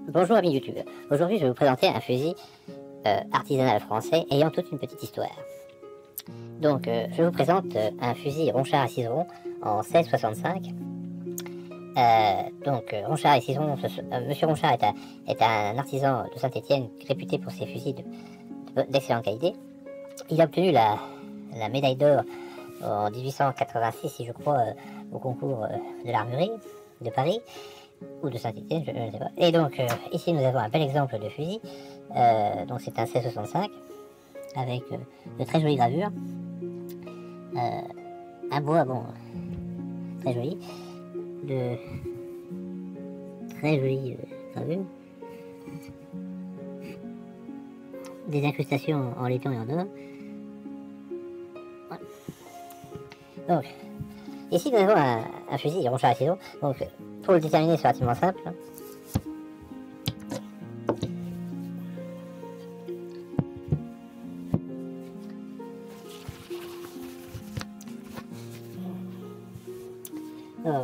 Bonjour amis YouTube, aujourd'hui je vais vous présenter un fusil artisanal français ayant toute une petite histoire. Donc je vous présente un fusil Ronchard à ciseron en 1665. Ronchard et ciseron, Monsieur Ronchard est un artisan de Saint-Étienne réputé pour ses fusils d'excellente qualité. Il a obtenu la médaille d'or en 1886, si je crois, au concours de l'armurerie de Paris ou de Saint-Étienne, je ne sais pas. Et donc ici nous avons un bel exemple de fusil. Donc c'est un 1665 avec de très jolies gravures, un bois bon très joli, de très jolies gravures, des incrustations en laiton et en or. Voilà. Donc ici nous avons un fusil Ronchard à ciseaux. Donc pour le déterminer c'est relativement simple. Donc,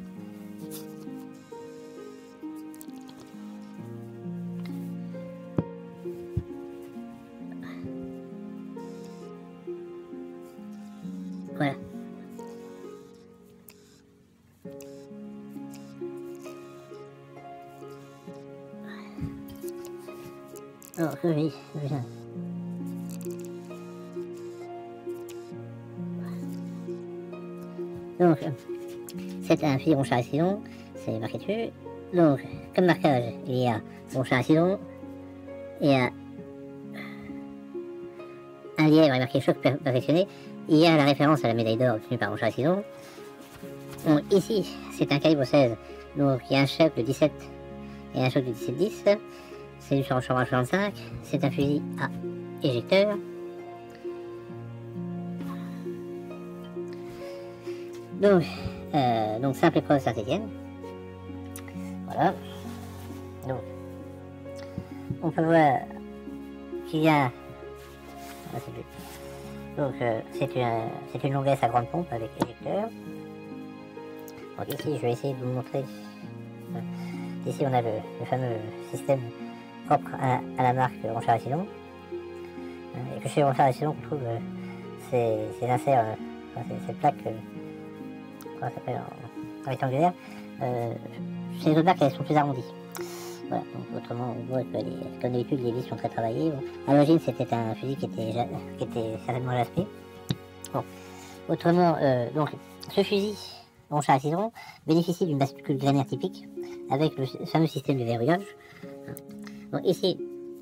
voilà. Alors, oui. Donc, c'est un fusil Ronchard à ciseaux, c'est marqué dessus. Donc, comme marquage, il y a Ronchard à ciseaux, il y a un lièvre et marqué choc perfectionné. Il y a la référence à la médaille d'or obtenue par Ronchard à ciseaux. Donc, ici, c'est un calibre 16, donc il y a un choc de 17 et un choc de 17-10. C'est du Ronchard à 65, c'est un fusil à éjecteur. Donc simple épreuve Saint-Étienne. Voilà. Donc on peut voir qu'il y a c'est une longuesse à grande pompe avec éjecteur. Donc ici je vais essayer de vous montrer. Ici on a le fameux système propre à la marque Ronchard à ciseaux. Et que chez Ronchard à ciseaux on trouve ces inserts, ces plaques ça s'appelle en rectangulaire. Chez les autres marques elles sont plus arrondies. Voilà, donc autrement on voit que comme d'habitude les vis sont très travaillées. Bon. À l'origine c'était un fusil qui était certainement jaspé. Bon. Autrement, donc ce fusil Ronchard à ciseaux bénéficie d'une bascule grainaire typique avec le fameux système de verrouillage. Donc ici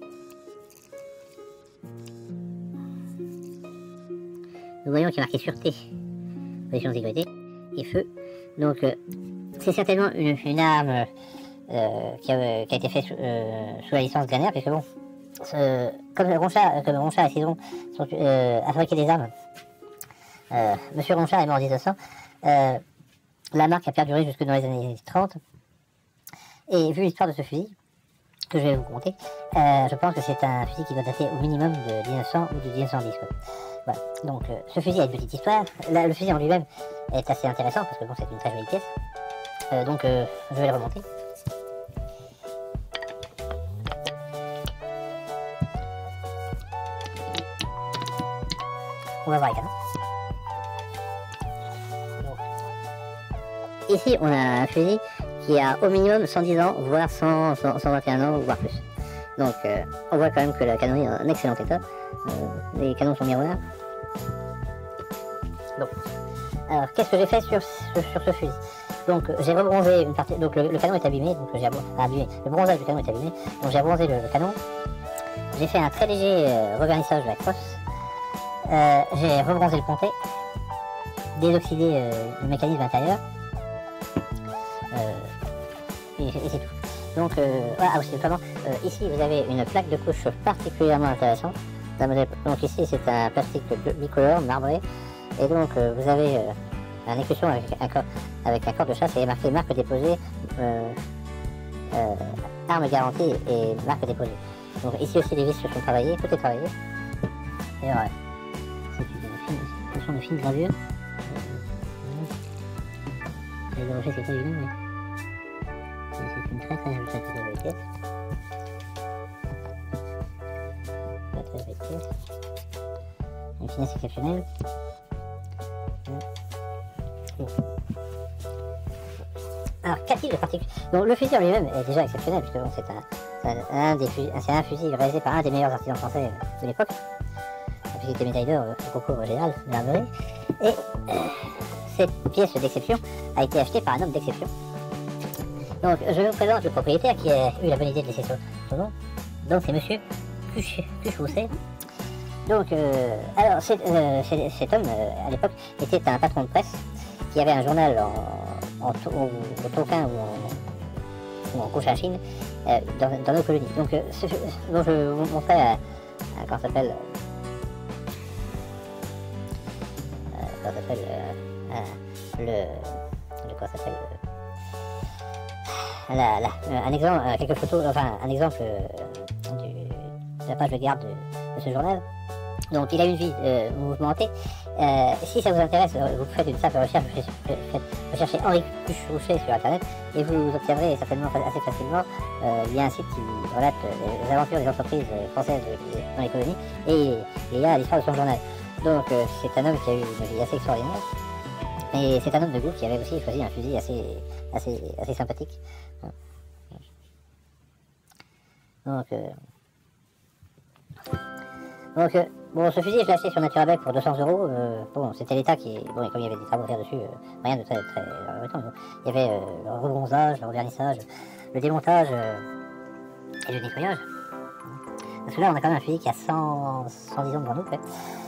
nous voyons qu'il est marqué sûreté, position de sécurité et feu. Donc c'est certainement une arme qui a été faite sous la licence Grainer, puisque bon, comme Ronchard et ciseaux a fabriqué des armes, Monsieur Ronchard est mort en 1900, la marque a perduré jusque dans les années 30, et vu l'histoire de ce fusil, que je vais vous conter, je pense que c'est un fusil qui doit dater au minimum de 1900 ou de 1910. Quoi. Voilà. Donc ce fusil a une petite histoire. Là, le fusil en lui-même est assez intéressant parce que bon, c'est une très jolie pièce. Je vais le remonter. On va voir les canons. Donc, ici, on a un fusil qui a au minimum 110 ans, voire 121 ans, voire plus. Donc on voit quand même que la canonnerie est en excellent état. Les canons sont miroirs. Donc, alors qu'est-ce que j'ai fait sur ce fusil? Donc j'ai rebronzé une partie, donc le canon est abîmé, donc j'ai abîmé, le bronzage du canon est abîmé, donc j'ai bronzé le canon. J'ai fait un très léger revernissage de la crosse. J'ai rebronzé le pontet, désoxydé le mécanisme intérieur. Et c'est tout. Donc, voilà, aussi, notamment, ici vous avez une plaque de couche particulièrement intéressante. Donc ici c'est un plastique bicolore marbré. Et donc vous avez un écusson avec un corps de chasse et marqué marque déposée, arme garantie et marque déposée. Donc ici aussi les vis se sont travaillées, tout est travaillé. Et alors, ce sont de fines gravures. Les rochers c'est pas évident mais c'est une très très jolie qualité de vitesse. Très très vitesse. Une finesse exceptionnelle. Bon. Alors, qu'a-t-il de particulier? Donc, le fusil en lui-même est déjà exceptionnel, puisque bon, c'est un fusil réalisé par un des meilleurs artisans français de l'époque, puisqu'il était médaillé d'or au concours général de l'armerie. Et cette pièce d'exception a été achetée par un homme d'exception. Donc, je vous présente le propriétaire qui a eu la bonne idée de laisser son nom. Donc, c'est monsieur Cuchousset. Donc, alors, cet homme, à l'époque, était un patron de presse qui avait un journal au Tonkin ou en Cochinchine dans nos colonies. Donc, je vous montrais comment s'appelle un exemple, quelques photos, enfin un exemple de la page de garde de ce journal. Donc il a une vie mouvementée. Si ça vous intéresse, vous faites une simple recherche, recherchez Henri Cuchousset sur internet et vous obtiendrez certainement assez facilement. Il y a un site qui relate les aventures des entreprises françaises dans les colonies et il y a l'histoire de son journal. Donc c'est un homme qui a eu une vie assez extraordinaire et c'est un homme de goût qui avait aussi choisi un fusil assez sympathique. Donc bon, ce fusil, je l'ai acheté sur Naturabel pour 200 €. Bon, c'était l'État qui... Bon, et comme il y avait des travaux à faire dessus, rien de très embêtant. Il y avait le rebronzage, le revernissage, le démontage et le nettoyage. Parce que là, on a quand même un fusil qui a 110 ans devant nous, quoi.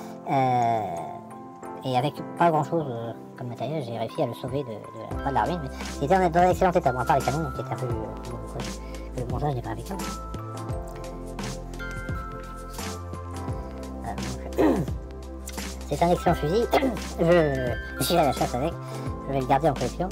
Et avec pas grand-chose comme matériel, j'ai réussi à le sauver pas de la ruine, mais il était dans un excellent état. Bon, à part les canons, qui étaient un peu... le montage n'est pas impeccable. C'est un excellent fusil, j'irai à la chasse avec, je vais le garder en collection.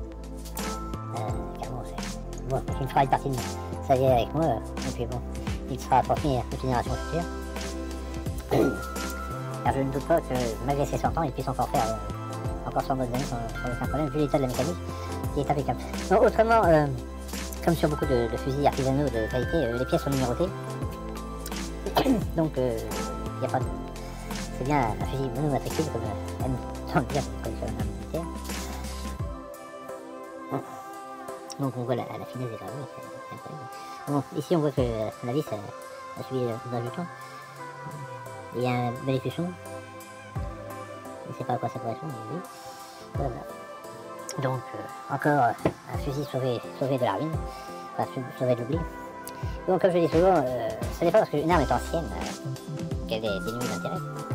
Bon, il me fera une partie de sa vie avec moi, et puis bon, il sera transmis à toute génération future. Car je ne doute pas que malgré ses 100 ans, il puisse encore faire encore sans mode même, sans aucun problème, vu l'état de la mécanique, qui est impeccable. Donc, autrement, comme sur beaucoup de fusils artisanaux de qualité, les pièces sont numérotées. Donc, il n'y a pas de... C'est bien un fusil monomatricule, comme aime tant le dire sur l'arme militaire. Bon. Donc on voit la finesse des gravures, c'est incroyable. Bon, ici on voit que la vis a suivi d'un jeton. Il y a un bel épuchon. Je ne sais pas à quoi ça correspond, mais oui. Voilà. Donc encore un fusil sauvé de la ruine, enfin sauvé de l'oubli. Donc comme je dis souvent, ça dépend parce qu'une arme est ancienne, qu'elle est dénuée d'intérêt.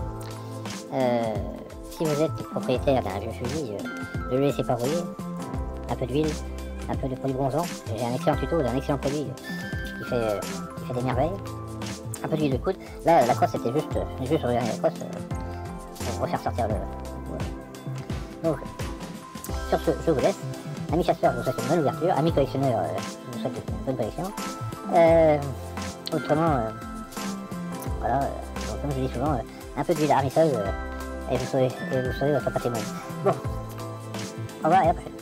Si vous êtes propriétaire d'un vieux fusil, ne le laissez pas rouiller. Un peu d'huile, un peu de produit bronzant. J'ai un excellent tuto d'un excellent produit qui fait des merveilles. Un peu d'huile de coude. Là, la crosse était juste regarder la crosse pour refaire sortir le... Donc, sur ce, je vous laisse. Amis chasseurs, je vous souhaite une bonne ouverture. Amis collectionneurs, je vous souhaite une bonne collection. Autrement, voilà, comme je dis souvent, un peu d'huile harmisseuse et vous saurez votre patrimoine. Bon, au revoir et à la prochaine.